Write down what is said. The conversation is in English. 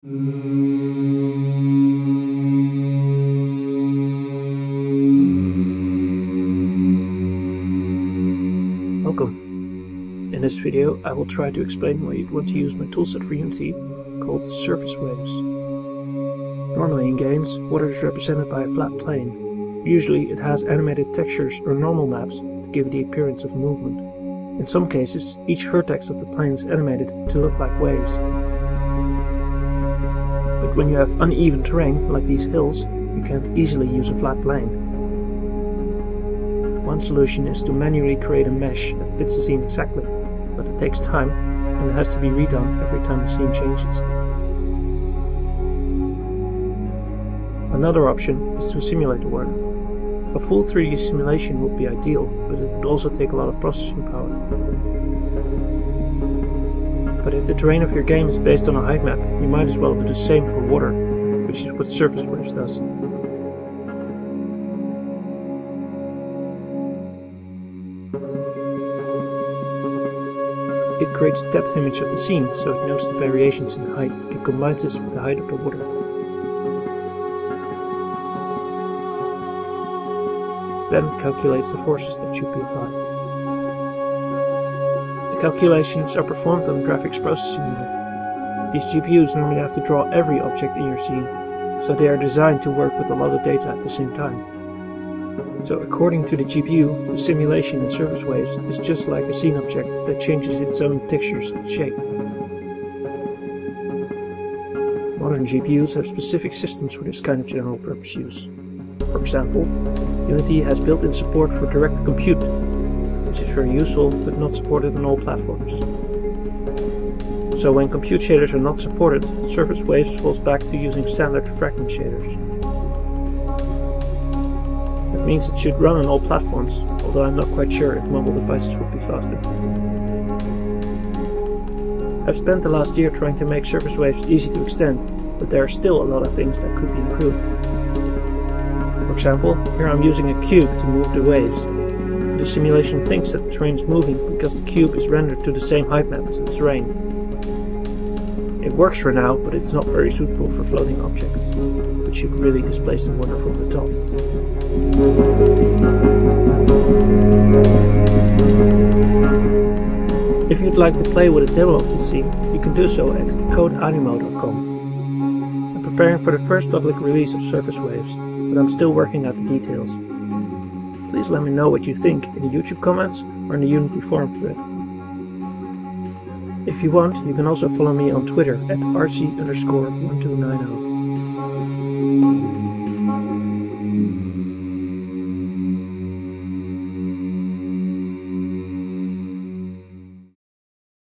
Welcome. In this video I will try to explain why you'd want to use my toolset for Unity called surface waves. Normally in games, water is represented by a flat plane. Usually it has animated textures or normal maps to give the appearance of movement. In some cases, each vertex of the plane is animated to look like waves. But when you have uneven terrain, like these hills, you can't easily use a flat plane. One solution is to manually create a mesh that fits the scene exactly, but it takes time and it has to be redone every time the scene changes. Another option is to simulate the water. A full 3D simulation would be ideal, but it would also take a lot of processing power. But if the terrain of your game is based on a height map, you might as well do the same for water, which is what surface waves does. It creates a depth image of the scene, so it knows the variations in height and combines this with the height of the water. Then it calculates the forces that should be applied. The calculations are performed on a graphics processing unit. These GPUs normally have to draw every object in your scene, so they are designed to work with a lot of data at the same time. So according to the GPU, the simulation in surface waves is just like a scene object that changes its own textures and shape. Modern GPUs have specific systems for this kind of general purpose use. For example, Unity has built-in support for direct compute, which is very useful but not supported on all platforms. So when compute shaders are not supported, surface waves falls back to using standard fragment shaders. That means it should run on all platforms, although I'm not quite sure if mobile devices would be faster. I've spent the last year trying to make surface waves easy to extend, but there are still a lot of things that could be improved. For example, here I'm using a cube to move the waves. The simulation thinks that the terrain is moving because the cube is rendered to the same height map as the terrain. It works for now, but it's not very suitable for floating objects, which should really displace the water from the top. If you'd like to play with a demo of this scene, you can do so at codeanimo.com. I'm preparing for the first public release of surface waves, but I'm still working out the details. Please let me know what you think in the YouTube comments or in the Unity forum thread. If you want, you can also follow me on Twitter at rc_1290.